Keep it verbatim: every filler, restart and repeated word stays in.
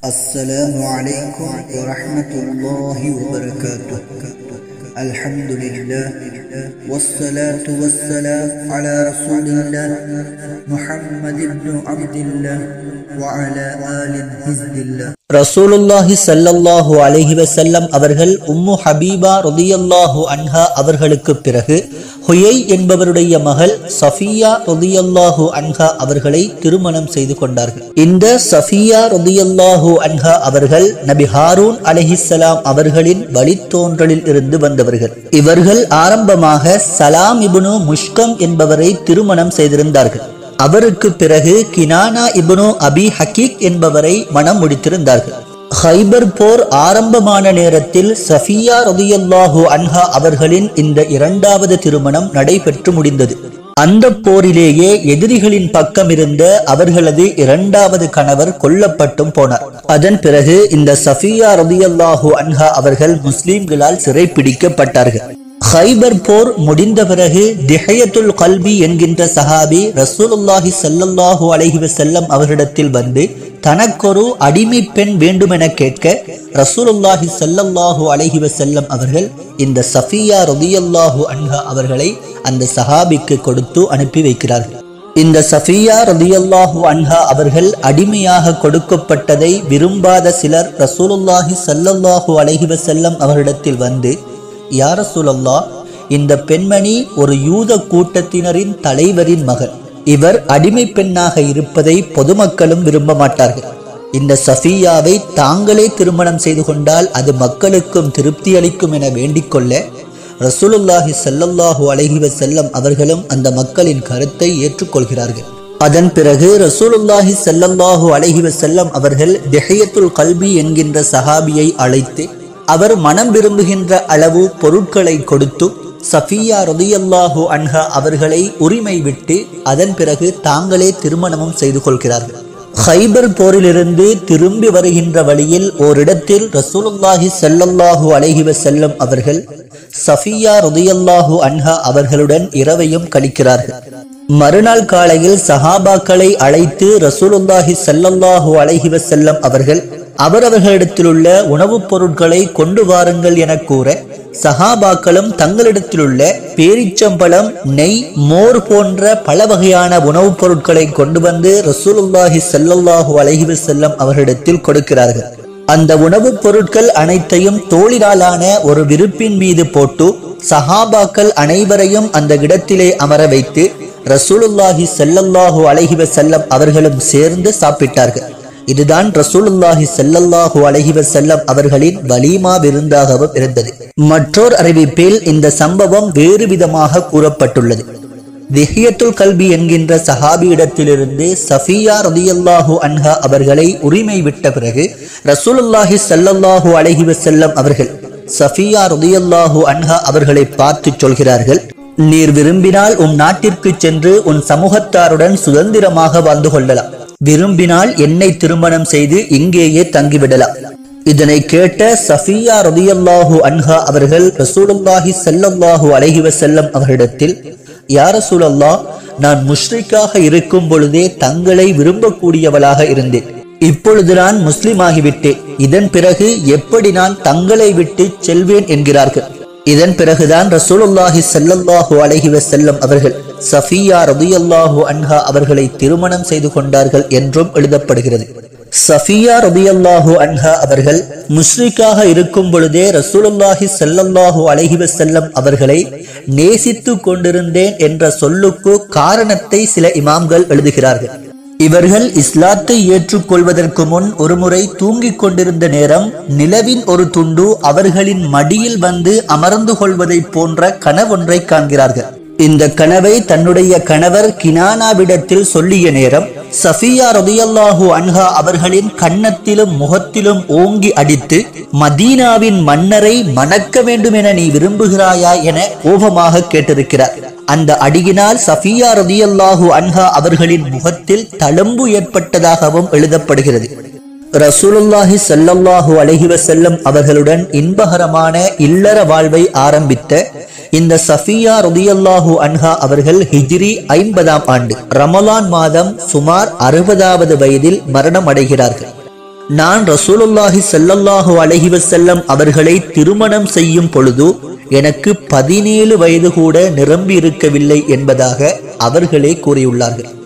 السلام عليكم ورحمة الله وبركاته. الحمد لله والصلاة والسلام على رسول الله محمد بن عبد الله وعلى آل حزب الله. ரசூலுல்லாஹி ஸல்லல்லாஹு அலைஹி வஸல்லம் அவர்கள் உம்மு ஹபீபா ரலியல்லாஹு அன்ஹா அவர்களுக்கு பிறகு ஹுயை என்பவருடைய மகள் சஃபியா ரலியல்லாஹு அன்ஹா அவர்களை திருமணம் செய்து கொண்டார்கள். இந்த சஃபியா ரலியல்லாஹு அன்ஹா அவர்கள் நபி ஹாரூன் அலைஹிஸ்ஸலாம் அவர்களின் வழித்தோன்றலில் இருந்து வந்தவர்கள். இவர்கள் ஆரம்பமாக சலாம் இப்னு முஷ்கம் என்பவரை திருமணம் செய்திருந்தார்கள். அவருக்கு பிறகு கினானா இப்னு அபி ஹக்கீக் என்பவரை மனம் முடித்திருந்தார்கள். ஹைபர் போர் ஆரம்பமான நேரத்தில் சஃபியா ரலியல்லாஹு அன்ஹா அவர்களின் இந்த இரண்டாவது திருமணம் நடைபெற்று முடிந்தது. அந்த போரிலேயே எதிரிகளின் பக்கம் இருந்த அவர்களது இரண்டாவது கணவர் கொல்லப்பட்டும் போனார். அதன் பிறகு இந்த சஃபியா ரலியல்லாஹு அன்ஹா அவர்கள் முஸ்லிம்களால் சிறைப்பிடிக்கப்பட்டார்கள். ஹைபர் போர் முடிந்த பிறகு திஹயத்துல் கல்பி என்கின்ற சஹாபி ரசூலுல்லாஹி ஸல்லல்லாஹு அலைஹி வஸல்லம் அவர்களிடத்தில் வந்து தனக்கொரு அடிமை பெண் வேண்டுமென கேட்க ரசூலுல்லாஹி ஸல்லல்லாஹு அலைஹி வஸல்லம் அவர்கள் இந்த சஃபியா ரலியல்லாஹு அன்ஹா அவர்களை அந்த சஹாபிக்கு கொடுத்து அனுப்பி வைக்கிறார்கள். இந்த சஃபியா ரலியல்லாஹு அன்ஹா அவர்கள் அடிமையாக கொடுக்கப்பட்டதை விரும்பாத சிலர் ரசூலுல்லாஹி ஸல்லல்லாஹு அலைஹி வஸல்லம் அவர்களிடத்தில் வந்து, யா ரசூலல்லாஹ், இந்த பெண்மணி ஒரு யூத கூட்டத்தினரின் தலைவரின் மகள். இவர் அடிமை பெண்ணாக இருப்பதை பொதுமக்களும் விரும்ப மாட்டார்கள். இந்த சஃபியாவை தாங்களே திருமணம் செய்து கொண்டால் அது மக்களுக்கும் திருப்தி அளிக்கும் என வேண்டிக் கொள்ள ரசூலுல்லாஹி ஸல்லல்லாஹு அலைஹி வஸல்லம் அவர்களும் அந்த மக்களின் கருத்தை ஏற்றுக்கொள்கிறார்கள். அதன் பிறகு ரசூலுல்லாஹி ஸல்லல்லாஹு அலைஹி வஸல்லம் அவர்கள் திஹயத்துல் கல்பி என்கின்ற சஹாபியை அழைத்து அவர் மனம் விரும்புகின்ற அளவு பொருட்களை கொடுத்து சஃபியா ரலியல்லாஹு அன்ஹா அவர்களை உரிமை விட்டு அதன் பிறகு தாங்களே திருமணமும் செய்து கொள்கிறார்கள். ஹைபர் போரிலிருந்து திரும்பி வருகின்ற வழியில் ஓரிடத்தில் ரசூலுல்லாஹி ஸல்லல்லாஹு அலைஹி வஸல்லம் அவர்கள் சஃபியா ரலியல்லாஹு அன்ஹா அவர்களுடன் இரவையும் கழிக்கிறார்கள். மறுநாள் காலையில் சஹாபாக்களை அழைத்து ரசூலுல்லாஹி ஸல்லல்லாஹு அலைஹி வஸல்லம் அவர்கள் அவரவர்களிடத்தில் உள்ள உணவுப் பொருட்களை கொண்டு வாருங்கள் என கூற சஹாபாக்களும் தங்களிடத்திலுள்ள பேரிச்சம்பழம், நெய், மோர் போன்ற பல வகையான உணவுப் பொருட்களை கொண்டு வந்து ரசூலுல்லாஹி ஸல்லல்லாஹு அலைஹி வஸல்லம் அவர்களிடத்தில் கொடுக்கிறார்கள். அந்த உணவுப் பொருட்கள் அனைத்தையும் தோளினாலான ஒரு விரிப்பின் மீது போட்டு சஹாபாக்கள் அனைவரையும் அந்த இடத்திலே அமர வைத்து ரசூலுல்லாஹி ஸல்லல்லாஹு அலைஹி வஸல்லம் அவர்களும் சேர்ந்து சாப்பிட்டார்கள். இதுதான் ரசூலுல்லாஹி ஸல்லல்லாஹு அலைஹி வஸல்லம் அவர்களின் வலீமா விருந்தாகவும் இருந்தது. மற்றொரு அறிவிப்பில் இந்த சம்பவம் வேறு விதமாக கூறப்பட்டுள்ளது. திஹியத்துல் கல்பி என்கின்ற சஹாபியிடத்திலிருந்து சஃபியா ரலியல்லாஹு அன்ஹா அவர்களை உரிமை விட்ட பிறகு ரசூலுல்லாஹி ஸல்லல்லாஹு அலைஹி வஸல்லம் அவர்கள் சஃபியா ரலியல்லாஹு அன்ஹா அவர்களை பார்த்து சொல்கிறார்கள், நீர் விரும்பினால் உன் நாட்டிற்கு சென்று உன் சமூகத்தாருடன் சுதந்திரமாக வாழ்ந்து கொள்ளலாம். விரும்பினால் என்னை திருமணம் செய்து இங்கேயே தங்கிவிடலாம். இதனை கேட்ட சஃபியா ரலியல்லாஹு அன்ஹா அவர்கள் ரசூலுல்லாஹி ஸல்லல்லாஹு அலைஹி வஸல்லம் அவர்களிடத்தில், யா ரசூலல்லாஹ், நான் முஷ்ரிக்காக இருக்கும் பொழுதே தங்களை விரும்பக்கூடியவளாக இருந்தேன். இப்பொழுது நான் முஸ்லிம் ஆகிவிட்டேன். இதன் பிறகு எப்படி நான் தங்களை விட்டு செல்வேன் என்கிறார்கள். இதன் பிறகுதான் ரசூலுல்லாஹி ஸல்லல்லாஹு அலைஹி வஸல்லம் அவர்கள் சஃபியா ரலியல்லாஹு அன்ஹா அவர்களை திருமணம் செய்து கொண்டார்கள் என்றும் எழுதப்படுகிறது. சஃபியா ரலியல்லாஹு அன்ஹா அவர்கள் முஷ்ரிக்காக இருக்கும் பொழுதே ரசூலுல்லாஹி ஸல்லல்லாஹு அலைஹி வஸல்லம் அவர்களை நேசித்து கொண்டிருந்தேன் என்ற சொல்லுக்கு காரணத்தை சில இமாம்கள் எழுதுகிறார்கள். இவர்கள் இஸ்லாத்தை ஏற்றுக்கொள்வதற்கு முன் ஒருமுறை தூங்கிக் கொண்டிருந்த நேரம் நிலவின் ஒரு துண்டு அவர்களின் மடியில் வந்து அமர்ந்து கொள்வதை போன்ற கனவொன்றை காண்கிறார்கள். இந்த கனவை தன்னுடைய கணவர் கினானாவிடத்தில் சொல்லிய நேரம் சஃபியா ரலியல்லாஹு அன்ஹா அவர்களின் கன்னத்திலும் முகத்திலும் ஓங்கி அடித்து, மதீனாவின் மன்னரை மணக்க வேண்டும் என நீ விரும்புகிறாயா என கோபமாக கேட்டிருக்கிறார். அந்த அடியினால் சஃபியா ரலியல்லாஹு அன்ஹா அவர்களின் முகத்தில் தழும்பு ஏற்பட்டதாகவும் எழுதப்படுகிறது. ரசூலுல்லாஹி ஸல்லல்லாஹு அலைஹி வஸல்லம் அவர்களுடன் இன்பகரமான இல்லற வாழ்வை ஆரம்பித்த இந்த சஃபியா ரலியல்லாஹு அன்ஹா அவர்கள் ஹிஜ்ரி ஐம்பதாம் ஆண்டு ரமலான் மாதம் சுமார் அறுபதாவது வயதில் மரணம் அடைகிறார்கள். நான் ரசூலுல்லாஹி ஸல்லல்லாஹு அலைஹி வஸல்லம் அவர்களை திருமணம் செய்யும் பொழுது எனக்கு பதினேழு வயது கூட நிரம்பி இருக்கவில்லை என்பதாக அவர்களே கூறியுள்ளார்கள்.